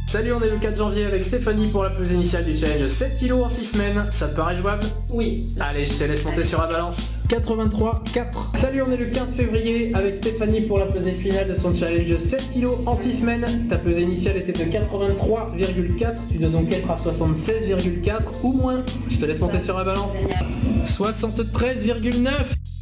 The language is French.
Salut, on est le 4 janvier avec Stéphanie pour la pesée initiale du challenge 7 kg en 6 semaines. Ça te paraît jouable? Oui. Allez, je te laisse monter sur la balance. 83,4. Salut, on est le 15 février avec Stéphanie pour la pesée finale de son challenge de 7 kg en 6 semaines. Ta pesée initiale était de 83,4. Tu dois donc être à 76,4 ou moins. Je te laisse monter sur la balance. 73,9.